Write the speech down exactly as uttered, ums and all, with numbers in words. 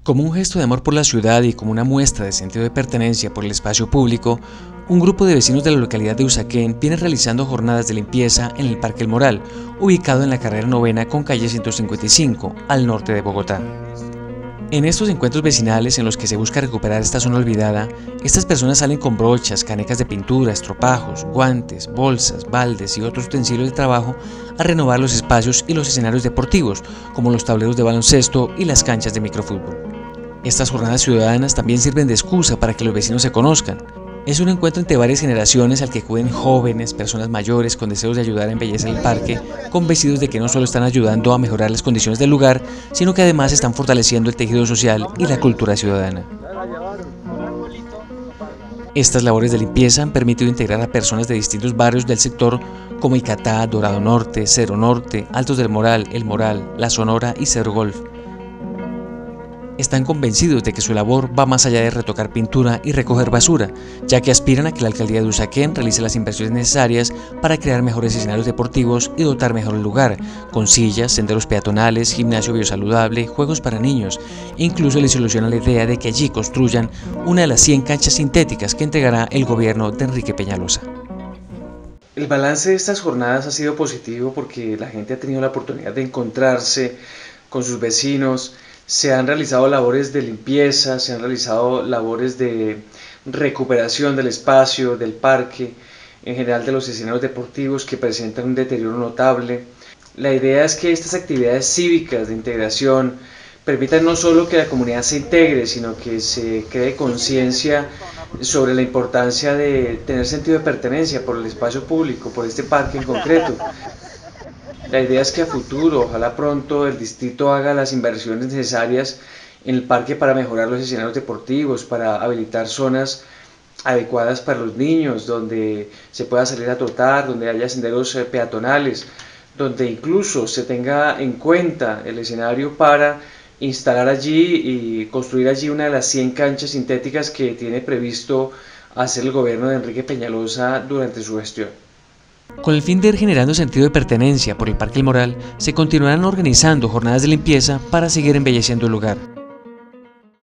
Como un gesto de amor por la ciudad y como una muestra de sentido de pertenencia por el espacio público, un grupo de vecinos de la localidad de Usaquén viene realizando jornadas de limpieza en el Parque El Moral, ubicado en la carrera novena con calle ciento cincuenta y cinco, al norte de Bogotá. En estos encuentros vecinales en los que se busca recuperar esta zona olvidada, estas personas salen con brochas, canecas de pintura, estropajos, guantes, bolsas, baldes y otros utensilios de trabajo a renovar los espacios y los escenarios deportivos, como los tableros de baloncesto y las canchas de microfútbol. Estas jornadas ciudadanas también sirven de excusa para que los vecinos se conozcan. Es un encuentro entre varias generaciones al que acuden jóvenes, personas mayores con deseos de ayudar a embellecer el parque, convencidos de que no solo están ayudando a mejorar las condiciones del lugar, sino que además están fortaleciendo el tejido social y la cultura ciudadana. Estas labores de limpieza han permitido integrar a personas de distintos barrios del sector como Icatá, Dorado Norte, Cerro Norte, Altos del Moral, El Moral, La Sonora y Cerro Golf. Están convencidos de que su labor va más allá de retocar pintura y recoger basura, ya que aspiran a que la alcaldía de Usaquén realice las inversiones necesarias para crear mejores escenarios deportivos y dotar mejor el lugar, con sillas, senderos peatonales, gimnasio biosaludable, juegos para niños, e incluso les ilusiona la idea de que allí construyan una de las cien canchas sintéticas que entregará el gobierno de Enrique Peñalosa. El balance de estas jornadas ha sido positivo porque la gente ha tenido la oportunidad de encontrarse con sus vecinos. Se han realizado labores de limpieza, se han realizado labores de recuperación del espacio, del parque, en general de los escenarios deportivos que presentan un deterioro notable. La idea es que estas actividades cívicas de integración permitan no solo que la comunidad se integre, sino que se cree conciencia sobre la importancia de tener sentido de pertenencia por el espacio público, por este parque en concreto. La idea es que a futuro, ojalá pronto, el distrito haga las inversiones necesarias en el parque para mejorar los escenarios deportivos, para habilitar zonas adecuadas para los niños, donde se pueda salir a trotar, donde haya senderos peatonales, donde incluso se tenga en cuenta el escenario para instalar allí y construir allí una de las cien canchas sintéticas que tiene previsto hacer el gobierno de Enrique Peñalosa durante su gestión. Con el fin de ir generando sentido de pertenencia por el Parque El Moral, se continuarán organizando jornadas de limpieza para seguir embelleciendo el lugar.